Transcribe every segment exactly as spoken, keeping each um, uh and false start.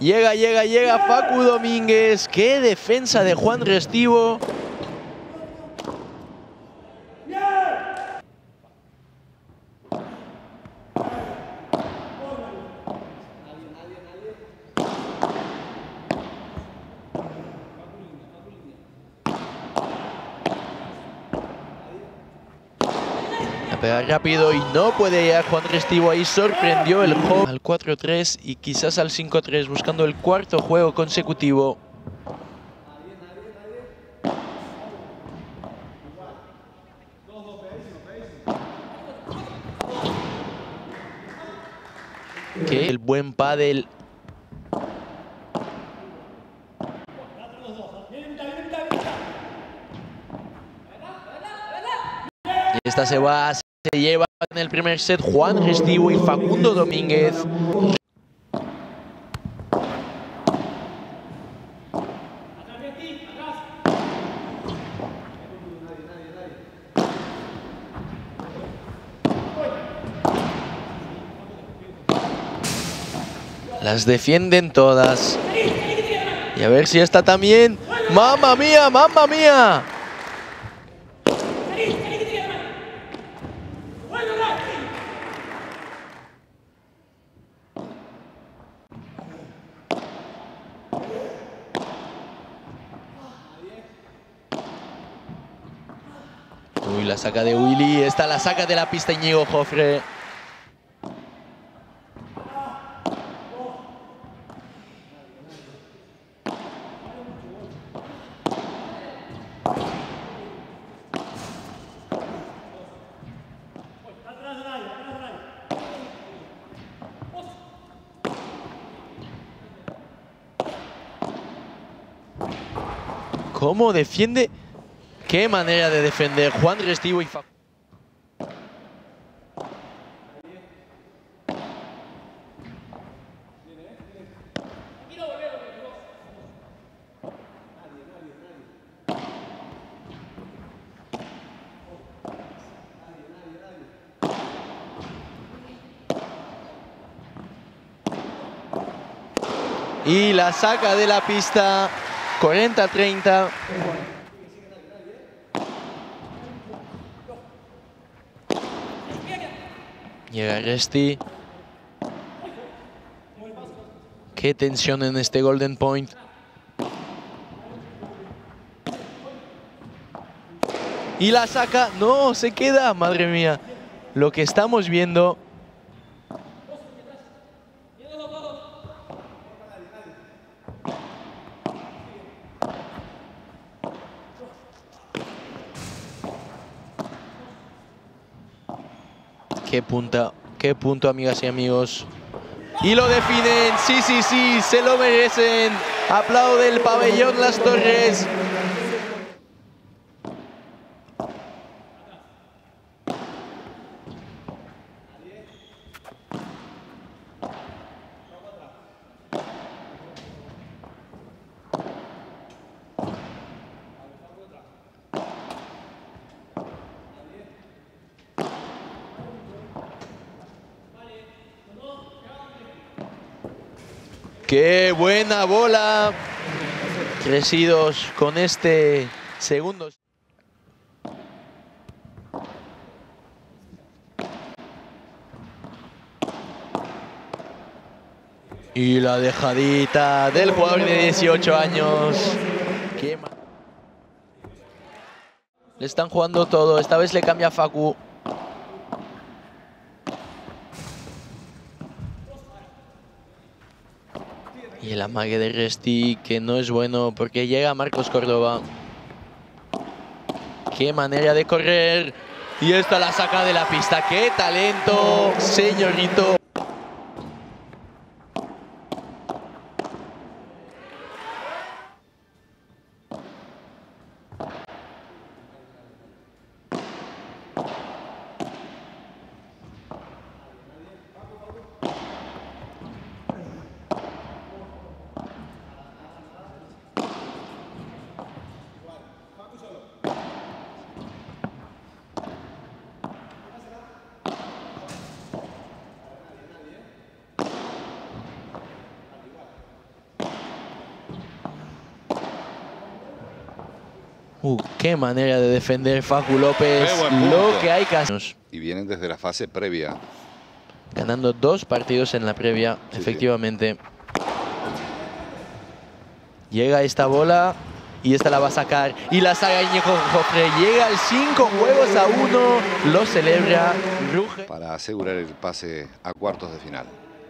Llega, llega, llega Facu Domínguez. ¡Qué defensa de Juan Restivo! A pegar rápido y no puede llegar Juan Restivo. Ahí sorprendió el juego al cuatro tres y quizás al cinco tres, buscando el cuarto juego consecutivo. Que el buen pádel. Y esta se va, se lleva en el primer set Juan Restivo y Facundo Domínguez. Las defienden todas. Y a ver si esta también. ¡Mamma mía, mamma mía! Uy, la saca de Willy. Esta la saca de la pista Íñigo Jofre. ¿Cómo defiende? Qué manera de defender Juan Restivo y Facu. Y la saca de la pista. cuarenta treinta. Llega Resti. Qué tensión en este Golden Point. Y la saca. No, se queda. Madre mía. Lo que estamos viendo. Qué punta, qué punto, amigas y amigos. Y lo definen, sí, sí, sí, se lo merecen. Aplaude el pabellón Las Torres. ¡Qué buena bola! Crecidos con este segundo. Y la dejadita del jugador de dieciocho años. Qué mal. Le están jugando todo. Esta vez le cambia a Facu. Y el amague de Resti, que no es bueno porque llega Marcos Córdoba. Qué manera de correr. Y esta la saca de la pista. ¡Qué talento, señorito! Uh, qué manera de defender Facu López. Lo que hay que hacer. Y vienen desde la fase previa. Ganando dos partidos en la previa, sí, efectivamente. Sí. Llega esta bola y esta la va a sacar. Y la saca Íñigo Jofre. Llega al cinco juegos a uno. Lo celebra Ruge. Para asegurar el pase a cuartos de final.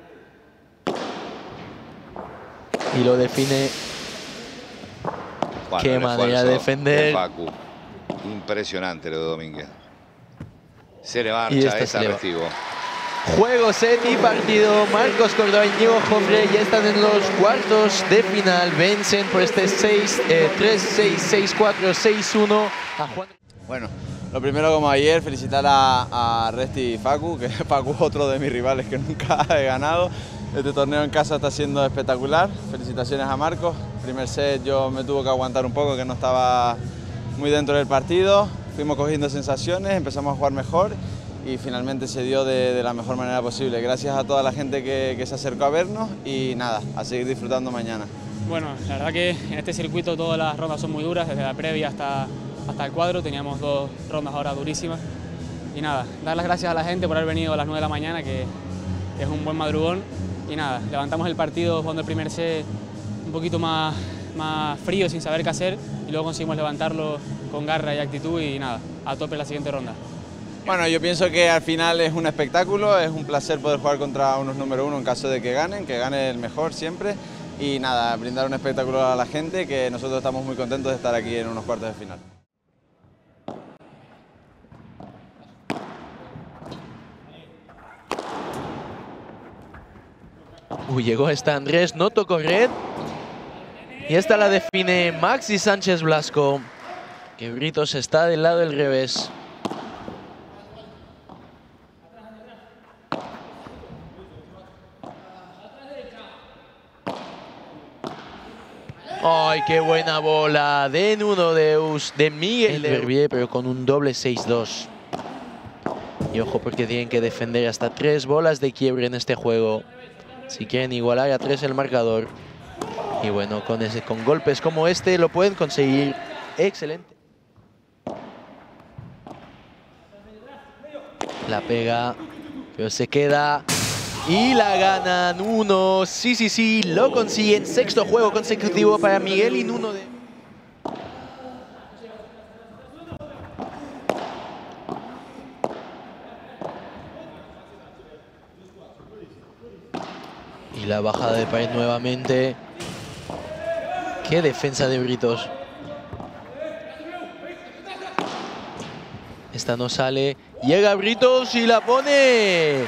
Y lo define. Bueno, qué manera de defender. Facu. Impresionante lo de Domínguez. Se le marcha, es recibo. Juego, set y partido. Marcos Córdoba y Íñigo Jofre ya están en los cuartos de final. Vencen por este seis tres seis, seis cuatro, seis uno a Juan. Bueno, lo primero, como ayer, felicitar a, a Resti y Facu, que Facu es otro de mis rivales que nunca he ganado. Este torneo en casa está siendo espectacular. Felicitaciones a Marcos. Primer set yo me tuve que aguantar un poco, que no estaba muy dentro del partido. Fuimos cogiendo sensaciones, empezamos a jugar mejor y finalmente se dio de, de la mejor manera posible. Gracias a toda la gente que, que se acercó a vernos y nada, a seguir disfrutando mañana. Bueno, la verdad que en este circuito todas las rondas son muy duras, desde la previa hasta, hasta el cuadro. Teníamos dos rondas ahora durísimas. Y nada, dar las gracias a la gente por haber venido a las nueve de la mañana, que, que es un buen madrugón. Y nada, levantamos el partido jugando el primer set un poquito más, más frío, sin saber qué hacer, y luego conseguimos levantarlo con garra y actitud y nada, a tope en la siguiente ronda. Bueno, yo pienso que al final es un espectáculo, es un placer poder jugar contra unos número uno en caso de que ganen, que gane el mejor siempre, y nada, brindar un espectáculo a la gente, que nosotros estamos muy contentos de estar aquí en unos cuartos de final. Uy, llegó esta Andrés, no tocó red. Y esta la define Maxi Sánchez Blasco. Que Britos está del lado del revés. ¡Ay, qué buena bola! De Nuno Deus, de Miguel Verbier, pero con un doble seis dos. Y ojo, porque tienen que defender hasta tres bolas de quiebre en este juego. Si quieren igualar a tres el marcador. Y bueno, con, ese, con golpes como este lo pueden conseguir. Excelente. La pega, pero se queda. Y la ganan uno. Sí, sí, sí, lo consiguen. Sexto juego consecutivo para Miguel y Nuno de... Y la bajada de pared nuevamente. Qué defensa de Britos. Esta no sale. Llega Britos y la pone.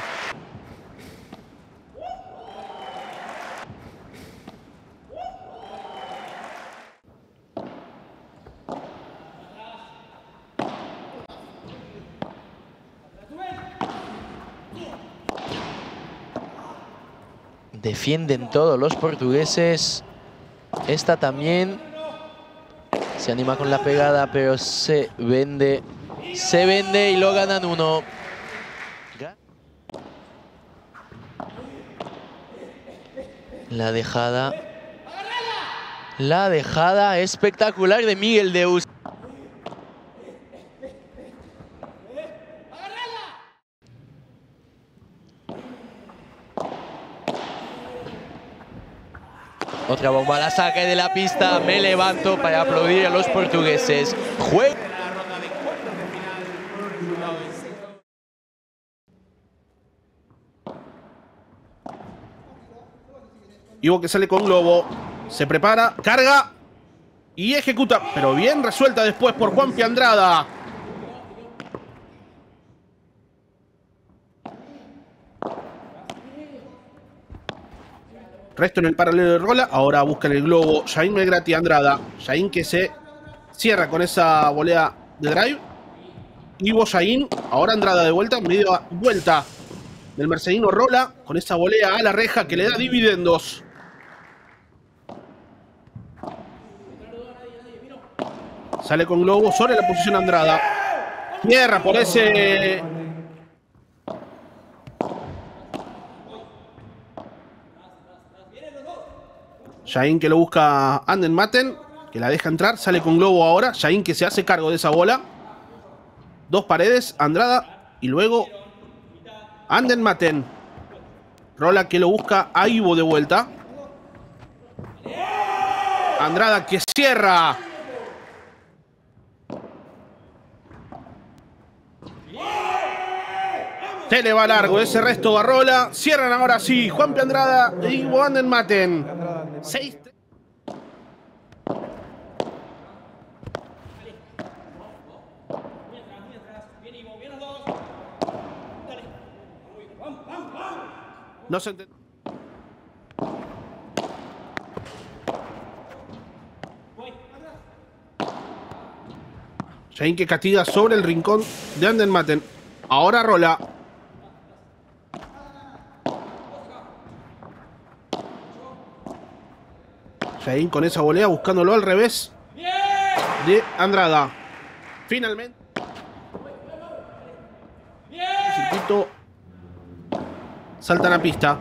Defienden todos los portugueses. Esta también se anima con la pegada, pero se vende. Se vende y lo ganan uno. La dejada. La dejada espectacular de Miguel Deus. Otra bomba la saca de la pista. Me levanto para aplaudir a los portugueses. Juega. Ivo que sale con globo. Se prepara, carga y ejecuta. Pero bien resuelta después por Juanpi Andrada. Resto en el paralelo de Rola. Ahora buscan el globo Jain Melgrati Andrada. Jain que se cierra con esa volea de drive. Ivo Jain. Ahora Andrada de vuelta. Medio vuelta del mercedino Rola. Con esa volea a la reja que le da dividendos. Sale con globo sobre la posición Andrada. Cierra por ese... Jain que lo busca Anden Maten, que la deja entrar. Sale con globo ahora. Şahin que se hace cargo de esa bola. Dos paredes. Andrada. Y luego Anden Maten. Rola que lo busca a Ivo de vuelta. Andrada que cierra. Se le va largo ese resto Barrola. Cierran ahora sí. Juanpi Andrada e Ivo Anden Maten. Seis. No se entiende. Şahin que castiga sobre el rincón de Anden Maten. Ahora Rola. Şahin con esa volea buscándolo al revés de Andrada. Finalmente. El circuito. Saltan a pista.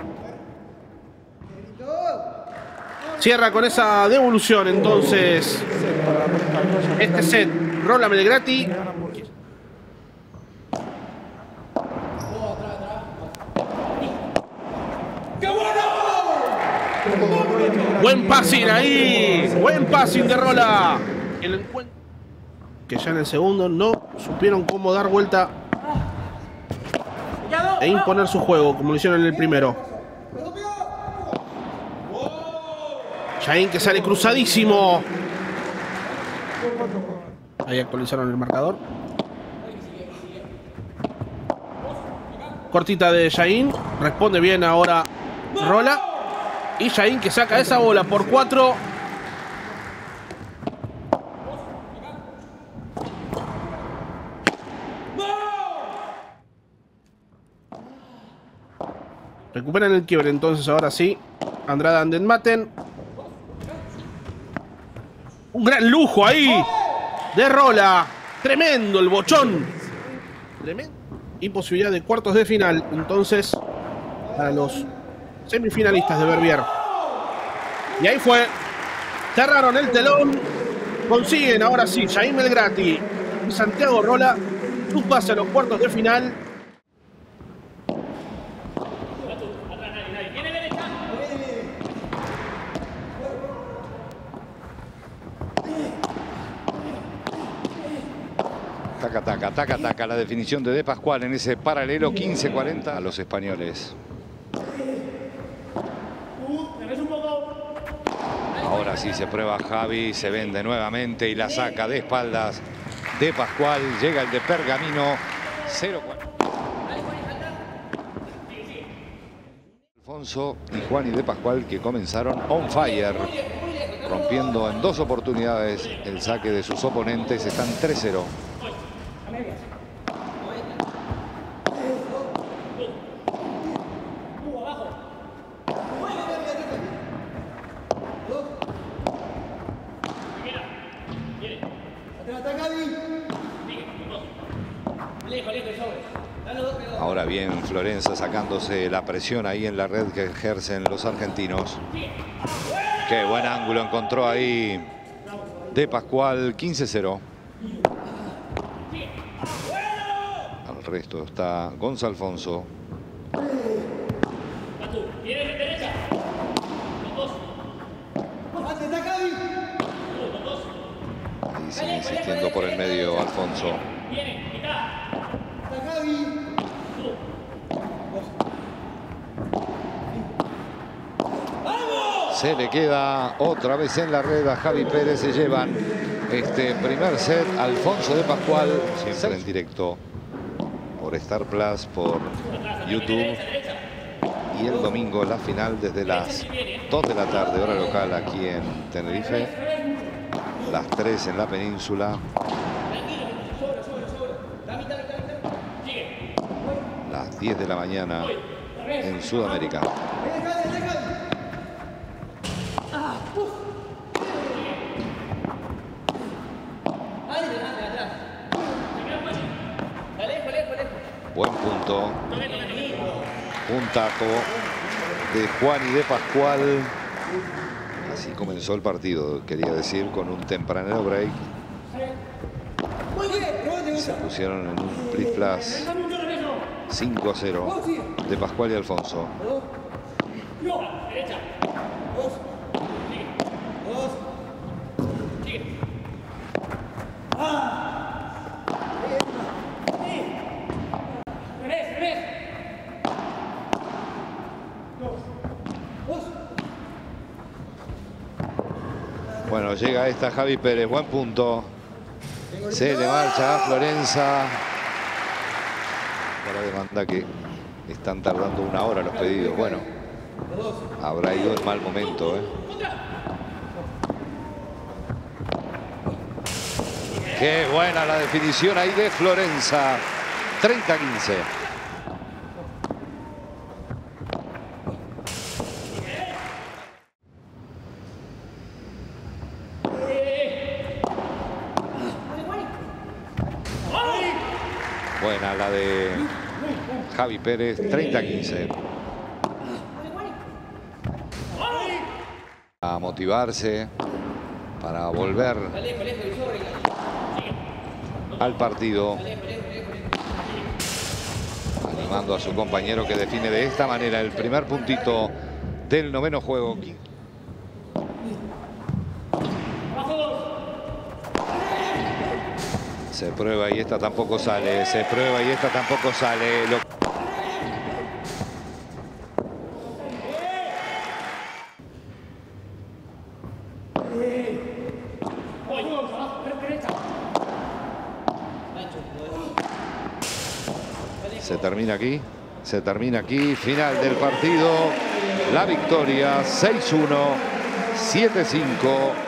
Cierra con esa devolución entonces este set. Rola Melgrati. Buen passing ahí. Buen passing de Rola. El encuentro que ya en el segundo no supieron cómo dar vuelta e imponer su juego como lo hicieron en el primero. Şahin que sale cruzadísimo. Ahí actualizaron el marcador. Cortita de Şahin. Responde bien ahora Rola. Y Şahin que saca esa bola por cuatro. Recuperan el quiebre entonces ahora sí. Andrada Anden Maten. Un gran lujo ahí de Rola. Tremendo el bochón. Tremendo. Y posibilidad de cuartos de final entonces para los semifinalistas de Verbier. Y ahí fue. Cerraron el telón. Consiguen ahora sí Şahin Melgrati y Santiago Rola su pase a los cuartos de final. Taca, taca, taca, taca. La definición de De Pascual en ese paralelo quince cuarenta a los españoles. Ahora sí se prueba Javi, se vende nuevamente y la saca de espaldas De Pascual. Llega el de Pergamino. cero cuatro. Alfonso y Juan y De Pascual que comenzaron on fire, rompiendo en dos oportunidades el saque de sus oponentes. Están tres cero. Ahora bien, Florenza sacándose la presión ahí en la red que ejercen los argentinos. Qué buen ángulo encontró ahí De Pascual. quince cero. Al resto está Gonzalo Alfonso. Y sigue insistiendo por el medio Alfonso. Se le queda otra vez en la red a Javi Pérez. Se llevan este primer set. Alfonso De Pascual, siempre en directo por Star Plus, por YouTube. Y el domingo la final desde las dos de la tarde, hora local aquí en Tenerife. Las tres en la península. Las diez de la mañana en Sudamérica. Buen punto. Un taco de Juan y De Pascual. Así comenzó el partido, quería decir, con un tempranero break. Se pusieron en un Split Plus cinco a cero de Pascual y Alfonso. Bueno, llega esta Javi Pérez, buen punto. Se le marcha a Florenza. Para demanda que están tardando una hora los pedidos. Bueno, habrá ido en mal momento, ¿eh? Qué buena la definición ahí de Florenza. treinta a quince. Buena la de Javi Pérez, treinta a quince. A motivarse para volver al partido. Animando a su compañero que define de esta manera el primer puntito del noveno juego. Se prueba y esta tampoco sale. Se prueba y esta tampoco sale. Lo... Se termina aquí. Se termina aquí. Final del partido. La victoria seis uno, siete cinco.